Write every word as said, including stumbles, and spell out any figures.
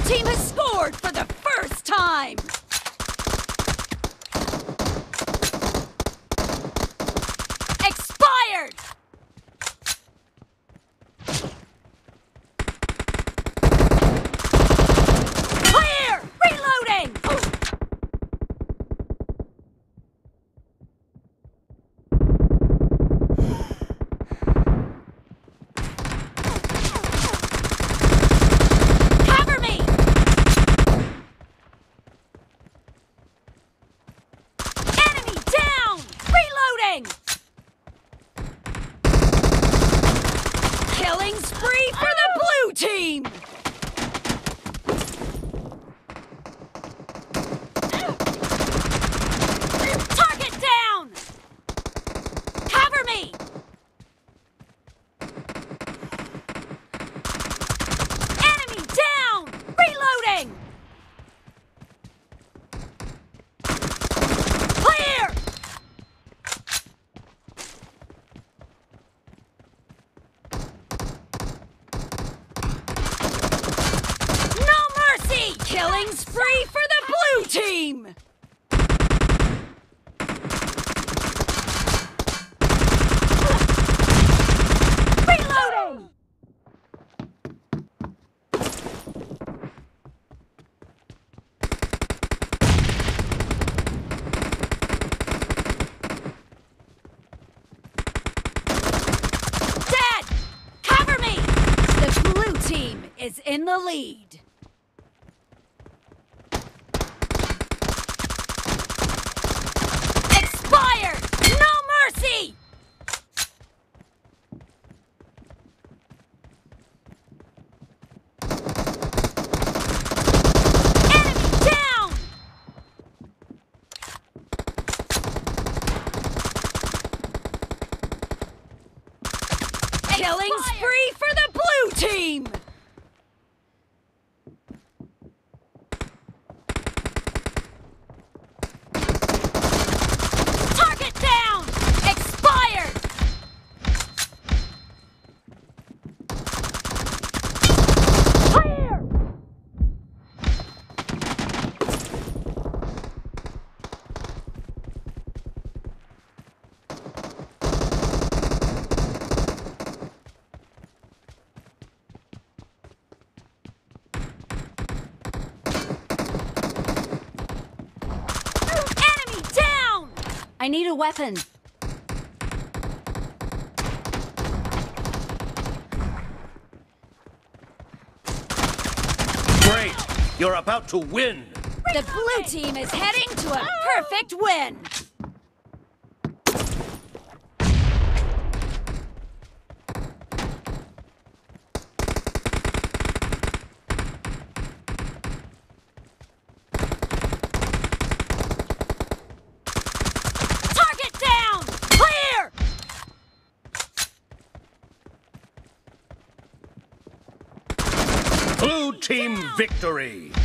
team has scored for the first time! Expired! Clear! Reloading! Cover me! Enemy down! Reloading! Killing spree for the blue team! Target down! Cover me! Enemy down! Reloading! Clear! No mercy! Killing spree for the blue team! Reloading! Dead! Cover me! The blue team is in the lead. Expired! No mercy! Enemy down! Killing spree for the blue team! Target down! Expired! Clear! Enemy down! I need a weapon. Great! You're about to win! The blue team is heading to a perfect win. Target down! Clear! Blue team victory!